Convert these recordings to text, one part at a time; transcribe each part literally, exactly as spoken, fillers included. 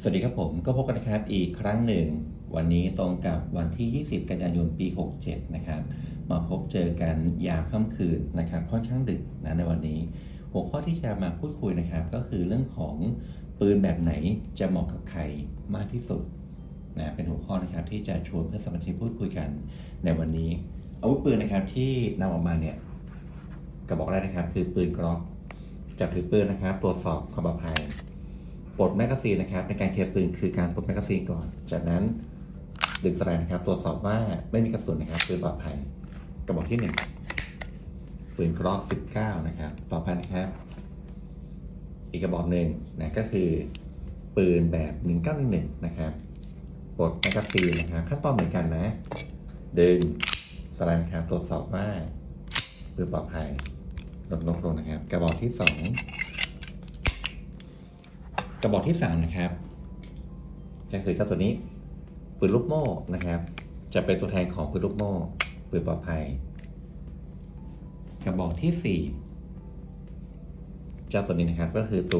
สวัสดีครับผมก็พบกันนะครับอีกครั้งหนึ่งวันนี้ตรงกับวันที่ยี่สิบกันยายนปีหกเจ็ดนะครับมาพบเจอกันยามค่ำคืนนะครับค่อนข้างดึกนะในวันนี้หัวข้อที่จะมาพูดคุยนะครับก็คือเรื่องของปืนแบบไหนจะเหมาะกับใครมากที่สุดนะเป็นหัวข้อนะครับที่จะชวนเพื่อนสมาชิกพูดคุยกันในวันนี้อาวุธปืนนะครับที่นำออกมาเนี่ยกระบอกแรกนะครับคือปืนกล็อกจับถือปืนนะครับตรวจสอบความปลอดภัยปลดแมกกาซีนนะครับในการเคลียร์ปืนคือการปลดแมกกาซีนก่อนจากนั้นดึงสไลด์นะครับตรวจสอบว่าไม่มีกระสุนนะครับปืนปลอดภัยกระบอกที่หนึ่งปืนกล็อกสิบเก้านะครับต่อไปนะครับอีกกระบอกหนึ่งนะก็คือปืนแบบหนึ่งเก้าหนึ่งหนึ่งนะครับปลดแมกกาซีนนะครับขั้นตอนเหมือนกันนะดึงสไลด์นะครับตรวจสอบว่าปืนปลอดภัยลดลงลงนะครับกระบอกที่สองกระบอกที่สามนะครับก็คือเจ้าตัวนี้ปืนลูกโม่นะครับจะเป็นตัวแทนของปืนลูกโม่ปืนปลอดภัยกระบอกที่สี่เจ้าตัวนี้นะครับก็คือตัว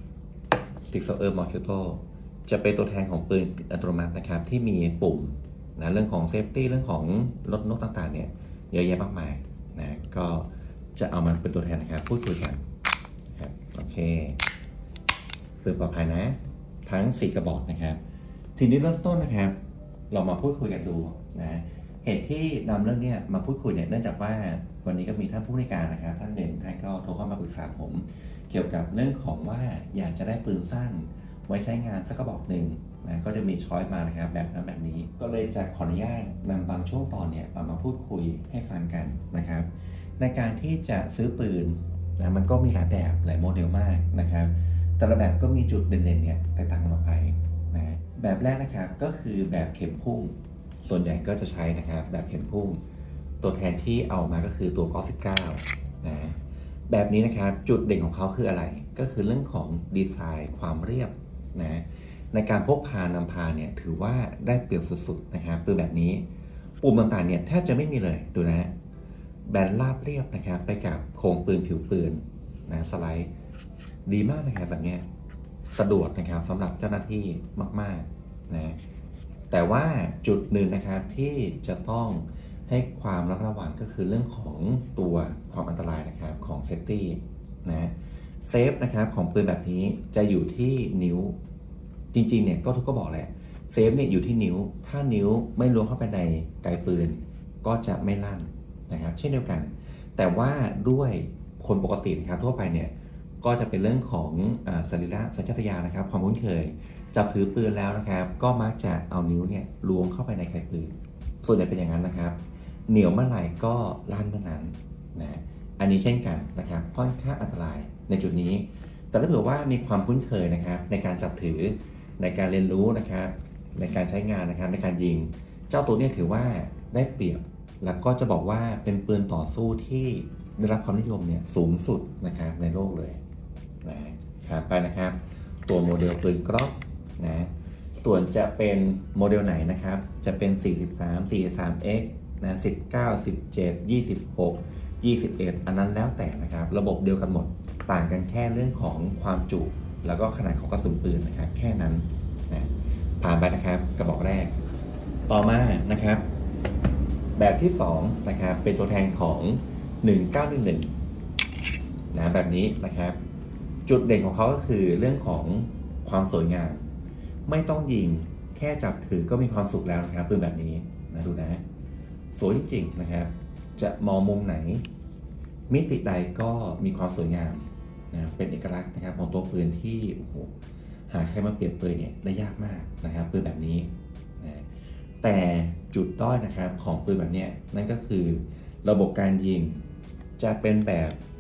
Sixer Mosquito จะเป็นตัวแทนของปืนอัตโนมัตินะครับที่มีปุ่มนะเรื่องของเซฟตี้เรื่องของลดนกต่างๆเนี่ยเยอะแยะมากมายนะก็จะเอามันเป็นตัวแทนนะครับพูดคุยกันนะครับโอเคปืนปลอดภัยนะทั้งสี่กระบอกนะครับทีนี้เริ่มต้นนะครับเรามาพูดคุยกันดูนะเหตุที่นำเรื่องนี้มาพูดคุยเนี่ยเนื่องจากว่าวันนี้ก็มีท่านผู้ในการนะครับท่านหนึ่งท่านก็โทรเข้ามาปรึกษาผมเกี่ยวกับเรื่องของว่าอยากจะได้ปืนสั้นไว้ใช้งานสักกระบอกหนึ่งนะก็จะมีช้อยมานะครับแบบนั้นแบบนี้ก็เลยจะขออนุญาตนำบางช่วงตอนเนี่ยมาพูดคุยให้ฟังกันนะครับในการที่จะซื้อปืนนะมันก็มีหลายแบบหลายโมเดลมากนะครับแต่ละแบบก็มีจุดเด่นๆเนี่ยแตกต่างกันออกไปนะแบบแรกนะครับก็คือแบบเข็มพุ่งส่วนใหญ่ก็จะใช้นะครับแบบเข็มพุ่งตัวแทนที่เอามาก็คือตัวกล็อกสิบเก้านะแบบนี้นะครับจุดเด่นของเขาคืออะไรก็คือเรื่องของดีไซน์ความเรียบนะในการพกพานำพาเนี่ยถือว่าได้เปรียบสุดๆนะครับปืนแบบนี้ปุ่มต่างๆเนี่ยแทบจะไม่มีเลยดูนะแบนราบเรียบนะครับไปกับโครงปืนผิวปืนนะสไลด์ดีมากนะครับแบบนี้สะดวกนะครับสำหรับเจ้าหน้าที่มากๆนะแต่ว่าจุดหนึ่งนะครับที่จะต้องให้ความระมัดระวังก็คือเรื่องของตัวความอันตรายนะครับของเซฟตี้นะเซฟนะครับของปืนแบบนี้จะอยู่ที่นิ้วจริงๆเนี่ยก็ทุกก็บอกแหละเซฟเนี่ยอยู่ที่นิ้วถ้านิ้วไม่ล้วงเข้าไปในไกปืนก็จะไม่ลั่นนะครับเช่นเดียวกันแต่ว่าด้วยคนปกตินะครับทั่วไปเนี่ยก็จะเป็นเรื่องของสรีระสัญชาตญาณนะครับความคุ้นเคยจับถือปืนแล้วนะครับก็มักจะเอานิ้วเนี่ยล้วงเข้าไปในไกปืนส่วนใหญ่เป็นอย่างนั้นนะครับเหนียวเมื่อไหร่ก็ลั่นเมื่อนั้นนะอันนี้เช่นกันนะครับค่อนข้างอันตรายในจุดนี้แต่ถ้าเผื่อว่ามีความคุ้นเคยนะครับในการจับถือในการเรียนรู้นะครับในการใช้งานนะครับในการยิงเจ้าตัวนี้ถือว่าได้เปรียบแล้วก็จะบอกว่าเป็นปืนต่อสู้ที่ได้รับความนิยมเนี่ยสูงสุดนะครับในโลกเลยนะครับไปนะครับตัวโมเดลปืนกล็อกนะส่วนจะเป็นโมเดลไหนนะครับจะเป็นสี่สิบสาม สี่สิบสาม เอ็กซ์ นะสิบเก้า สิบเจ็ด ยี่สิบหก ยี่สิบเอ็ดอันนั้นแล้วแต่นะครับระบบเดียวกันหมดต่างกันแค่เรื่องของความจุแล้วก็ขนาดของกระสุนปืนนะครับแค่นั้นนะผ่านไปนะครับกระบอกแรกต่อมานะครับแบบที่สองนะครับเป็นตัวแทนของหนึ่งเก้าหนึ่งหนึ่งนะแบบนี้นะครับจุดเด่นของเขาก็คือเรื่องของความสวยงามไม่ต้องยิงแค่จับถือก็มีความสุขแล้วนะครับปืนแบบนี้นะดูนะสวยจริงๆนะครับจะมองมุมไหนมิติใดก็มีความสวยงามนะเป็นเอกลักษณ์นะครับของตัวปืนที่โอ้โหหาใครมาเปรียบเปรยเนี่ยได้ยากมากนะครับปืนแบบนี้นะแต่จุดด้อยนะครับของปืนแบบนี้นั่นก็คือระบบการยิงจะเป็นแบบ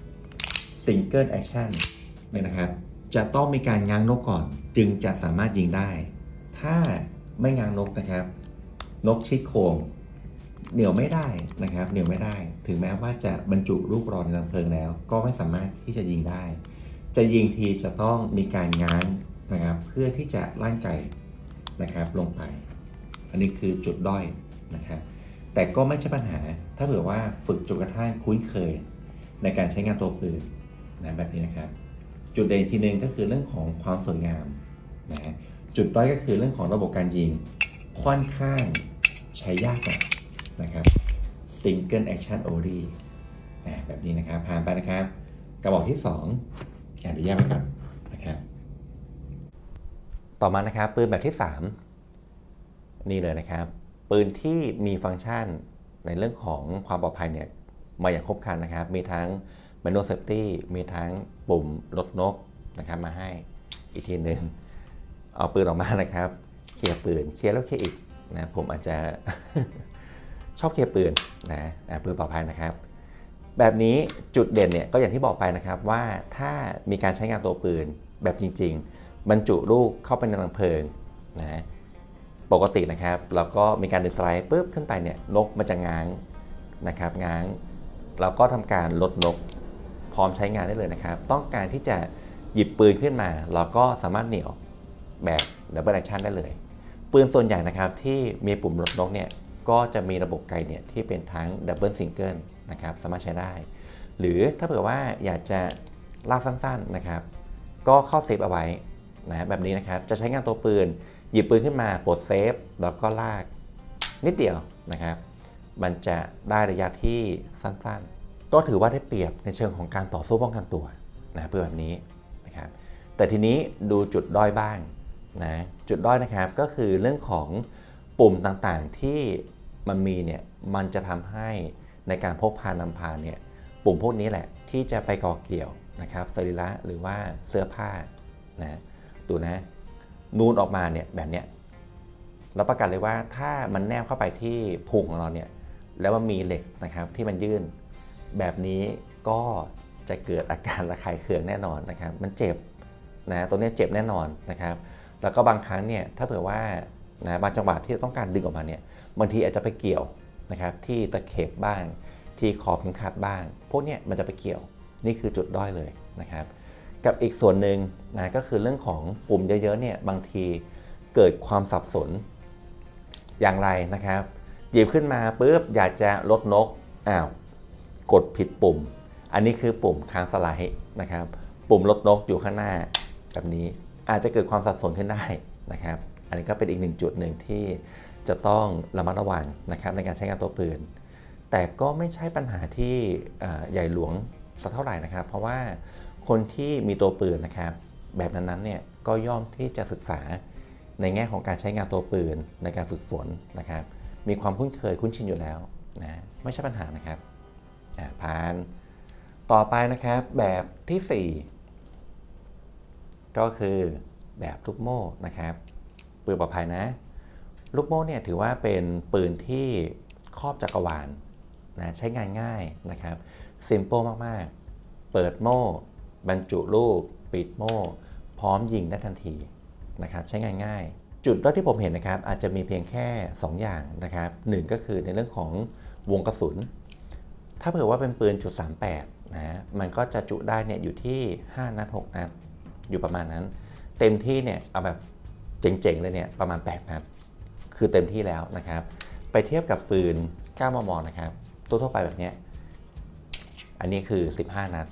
Single Action เนี่ยนะครับจะต้องมีการง้างนกก่อนจึงจะสามารถยิงได้ถ้าไม่ง้างนกนะครับนกชิดโครงเหนี่ยวไม่ได้นะครับเหนี่ยวไม่ได้ถึงแม้ว่าจะบรรจุลูกรอนในลำเพลิงแล้วก็ไม่สามารถที่จะยิงได้จะยิงทีจะต้องมีการง้างนะครับเพื่อที่จะลั่นไกนะครับลงไปอันนี้คือจุดด้อยนะครับแต่ก็ไม่ใช่ปัญหาถ้าเผื่อว่าฝึกจนกระทั่งคุ้นเคยในการใช้งานตัวปืนนะแบบนี้นะครับจุดเด่นทีนึงก็คือเรื่องของความสวยงามนะจุดด้อยก็คือเรื่องของระบบการยิงค่อนข้างใช้ยากหน่อยนะครับ single action only แบบนี้นะครับผ่านไปนะครับกระบอกที่สองอ่านแยกไว้ก่อนนะครับต่อมานะครับปืนแบบที่สามนี่เลยนะครับปืนที่มีฟังก์ชันในเรื่องของความปลอดภัยเนี่ยมาอย่างครบครันนะครับมีทั้ง manual safety มีทั้งปุ่มลดนกนะครับมาให้อีกทีหนึ่งเอาปืนออกมานะครับเคลียร์ปืนเคลียร์แล้วเคลียร์อีกนะผมอาจจะ ชอบเคลียร์ปืนนะปืนปลอดภัยนะครับแบบนี้จุดเด่นเนี่ยก็อย่างที่บอกไปนะครับว่าถ้ามีการใช้งานตัวปืนแบบจริงๆบรรจุลูกเข้าไปในรังเพลิงนะปกตินะครับแล้วก็มีการดึงสไลด์ปุ๊บขึ้นไปเนี่ยนกมันจะง้างนะครับง้างเราก็ทำการลดนกพร้อมใช้งานได้เลยนะครับต้องการที่จะหยิบปืนขึ้นมาเราก็สามารถเหนี่ยวแบบดับเบิลแอคชั่นได้เลยปืนส่วนใหญ่นะครับที่มีปุ่มลดนกเนี่ยก็จะมีระบบไกเนี่ยที่เป็นทั้งดับเบิลซิงเกิลนะครับสามารถใช้ได้หรือถ้าเผื่อว่าอยากจะลากสั้นๆนะครับก็เข้าเซฟเอาไว้นะแบบนี้นะครับจะใช้งานตัวปืนหยิบปืนขึ้นมาปลดเซฟแล้วก็ลากนิดเดียวนะครับมันจะได้ระยะที่สั้นๆก็ถือว่าได้เปรียบในเชิงของการต่อสู้ป้องกันตัวนะเพื่อแบบนี้นะครับแต่ทีนี้ดูจุดด้อยบ้างนะจุดด้อยนะครับก็คือเรื่องของปุ่มต่างๆที่มันมีเนี่ยมันจะทำให้ในการพกพานำพาเนี่ยปุ่มพวกนี้แหละที่จะไปก่อเกี่ยวนะครับสรีระหรือว่าเสื้อผ้านะดูนะนูนออกมาเนี่ยแบบเนี้ยรับประกันเลยว่าถ้ามันแนบเข้าไปที่พุงของเราเนี่ยแล้วมันมีเหล็กนะครับที่มันยื่นแบบนี้ก็จะเกิดอาการระคายเคืองแน่นอนนะครับมันเจ็บนะตัวนี้เจ็บแน่นอนนะครับแล้วก็บางครั้งเนี่ยถ้าเผื่อว่านะบางจังหวะที่ต้องการดึงออกมาเนี่ยบางทีอาจจะไปเกี่ยวนะครับที่ตะเข็บบ้างที่ขอบเข็มขัดบ้างพวกนี้มันจะไปเกี่ยวนี่คือจุดด้อยเลยนะครับกับอีกส่วนหนึ่งนะก็คือเรื่องของปุ่มเยอะๆเนี่ยบางทีเกิดความสับสนอย่างไรนะครับหยิบขึ้นมาปุ๊บอยากจะลดนกอ้าวกดผิดปุ่มอันนี้คือปุ่มค้างสไลด์นะครับปุ่มลดนกอยู่ข้างหน้าแบบนี้อาจจะเกิดความสับสนขึ้นได้นะครับอันนี้ก็เป็นอีกหนึ่งจุดหนึ่งที่จะต้องระมัดระวังนะครับในการใช้งานตัวปืนแต่ก็ไม่ใช่ปัญหาที่ใหญ่หลวงสักเท่าไหร่นะครับเพราะว่าคนที่มีตัวปืนนะครับแบบนั้นๆเนี่ยก็ย่อมที่จะศึกษาในแง่ของการใช้งานตัวปืนในการฝึกฝนนะครับมีความคุ้นเคยคุ้นชินอยู่แล้วนะไม่ใช่ปัญหานะครับผ่านต่อไปนะครับแบบที่สี่ก็คือแบบลูกโม่นะครับปืนปลอดภัยนะลูกโม่เนี่ยถือว่าเป็นปืนที่ครอบจักรวาลนะใช้งานง่ายนะครับซิมเปิลมากๆเปิดโม่บรรจุลูกปิดโม่พร้อมยิงได้ทันทีนะครับใช้งานง่ายจุดด้อยที่ผมเห็นนะครับอาจจะมีเพียงแค่สองอย่างนะครับหนึ่งก็คือในเรื่องของวงกระสุนถ้าเผื่อว่าเป็นปืนจุดสามแปดนะมันก็จะจุได้เนี่ยอยู่ที่ห้านัดหกนัดอยู่ประมาณนั้นเต็มที่เนี่ยเอาแบบเจ๋งๆเลยเนี่ยประมาณแปดนัดคือเต็มที่แล้วนะครับไปเทียบกับปืนเก้ามมนะครับทั่วๆไปแบบนี้อันนี้คือสิบห้านัด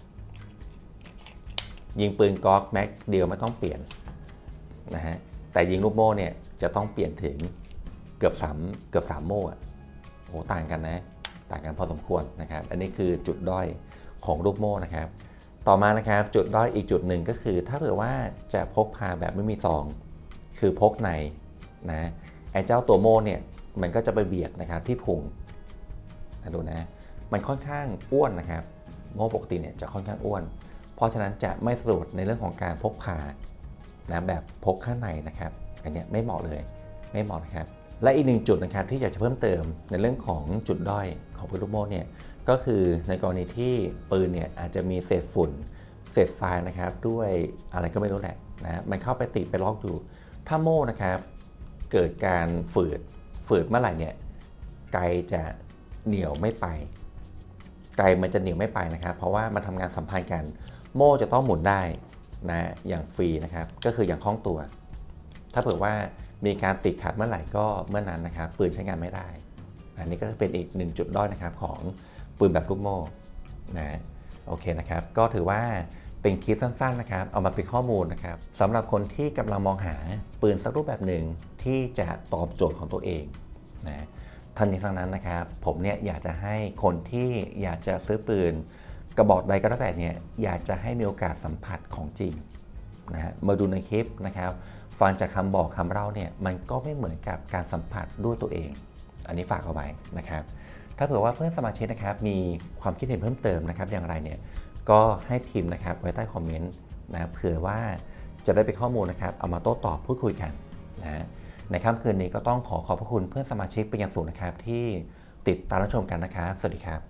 ยิงปืนก๊อกแม็กเดียวไม่ต้องเปลี่ยนนะฮะแต่ยิงลูกโม่เนี่ยจะต้องเปลี่ยนถึงเกือบสามเกือบสามโม่โอ้ต่างกันนะต่างกันพอสมควรนะครับอันนี้คือจุดด้อยของลูกโม่นะครับต่อมานะครับจุดด้อยอีกจุดหนึ่งก็คือถ้าเผื่อว่าจะพกพาแบบไม่มีซองคือพกในนะไอ้เจ้าตัวโม่เนี่ยมันก็จะไปเบียดนะครับที่พุงนะดูนะมันค่อนข้างอ้วนนะครับโม่ปกติเนี่ยจะค่อนข้างอ้วนเพราะฉะนั้นจะไม่สะดวกในเรื่องของการพกพานะแบบพกข้างในนะครับอันนี้ไม่เหมาะเลยไม่เหมาะนะครับและอีกหนึ่งจุดนะครับที่อยากจะเพิ่มเติมในเรื่องของจุดด้อยของปืนลูกโม่เนี่ยก็คือในกรณีที่ปืนเนี่ยอาจจะมีเศษฝุ่นเศษทรายนะครับด้วยอะไรก็ไม่รู้แหละนะมันเข้าไปติดไปล็อกอยู่ถ้าโม่นะครับเกิดการฝืดฝืดเมื่อไหร่เนี่ยไกจะเหนียวไม่ไปไกมันจะเหนียวไม่ไปนะครับเพราะว่ามันทำงานสัมพันธ์กันโม่จะต้องหมุนได้นะอย่างฟรีนะครับก็คืออย่างคล่องตัวถ้าเผื่อว่ามีการติดขัดเมื่อไหร่ก็เมื่อนั้นนะครับปืนใช้งานไม่ได้อันนี้ก็เป็นอีกหนึ่งจุดด้อยนะครับของปืนแบบลูกโม่นะโอเคนะครับก็ถือว่าเป็นคลิปสั้นๆนะครับเอามาเป็นข้อมูลนะครับสำหรับคนที่กำลังมองหาปืนสักรูปแบบหนึ่งที่จะตอบโจทย์ของตัวเองนะทั้งนี้ทั้งนั้นนะครับผมเนี่ยอยากจะให้คนที่อยากจะซื้อปืนกระบอกใดก็แล้วแต่เนี่ยอยากจะให้มีโอกาสสัมผัสของจริงนะฮะมาดูในคลิปนะครับฟังจากคำบอกคำเล่าเนี่ยมันก็ไม่เหมือนกับการสัมผัสด้วยตัวเองอันนี้ฝากเอาไว้นะครับถ้าเผื่อว่าเพื่อนสมาชิกนะครับมีความคิดเห็นเพิ่มเติมนะครับอย่างไรเนี่ยก็ให้พิมพ์นะครับไว้ใต้คอมเมนต์นะเผื่อว่าจะได้ไปข้อมูลนะครับเอามาโต้ตอบพูดคุยกันนะในค่ำคืนนี้ก็ต้องขอขอบพระคุณเพื่อนสมาชิกเป็นอย่างสูงนะครับที่ติดตามรับชมกันนะครับสวัสดีครับ